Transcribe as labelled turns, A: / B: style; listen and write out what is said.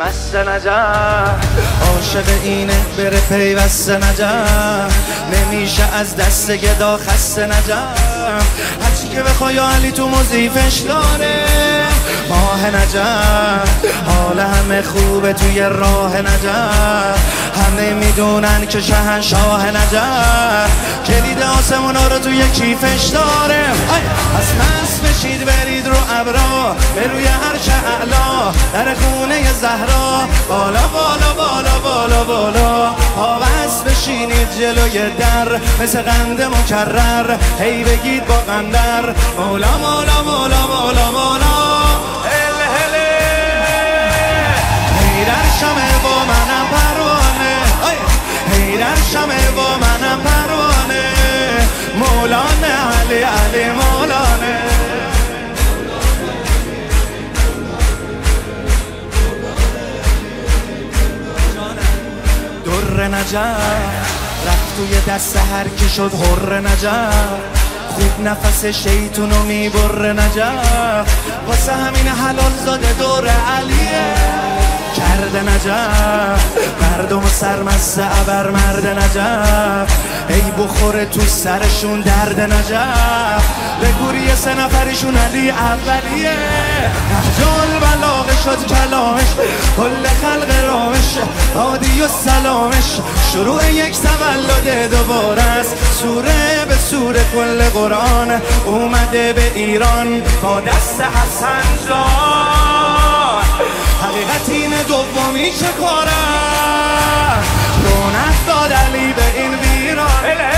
A: مست نجف عاشق اینه بره پیوسته نجف نمیشه از دست گدا خسته نجف هرچی که بخوای علی تو مضیفش داره ماه نجف حال همه خوبه توی راه نجف همه میدونن که شهنشاه نجف کلید آسمونا رو توی کیفش داره از مست بشید برید رو ابرا به روی عرش اعلا در خونه زهرا بالا بالا بالا بالا بالا آوست بشینید جلوی در مثل قند مکرر هی بگید با قندر مولا مولا مولا مولا مولا هل هله هی در شمه با منم پروانه هی در شمه با منم پروانه مولانه علی علی مولانه در نجف رفت توی دست هر کی شد حر نجف خوب نفس شیطونو میبره نجف واسه همین حلال زاده دور علیه کرده نجف مردم سرمست ابر مرد نجف ای بخوره تو سرشون درد نجف به گوری 3 نفرشون علی اولیه نهجال بلاغه شد کلامش کل خلق رامش عادی و سلامش شروع یک تولد دوباره است سوره به سوره کل قرآن اومده به ایران با دست حسن جان حقیقت اینه دومی چه کاره رونق داد علی به این ویران